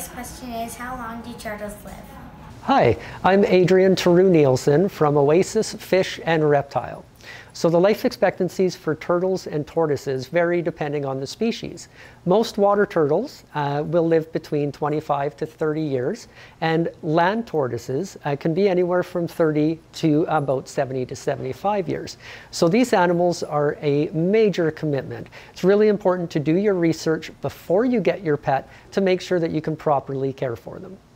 first question is, how long do turtles live? Hi, I'm Adrian Nielsen from Oasis Fish Reptile. So the life expectancies for turtles and tortoises vary depending on the species. Most water turtles will live between 25 to 30 years, and land tortoises can be anywhere from 30 to about 70 to 75 years. So these animals are a major commitment. It's really important to do your research before you get your pet to make sure that you can properly care for them.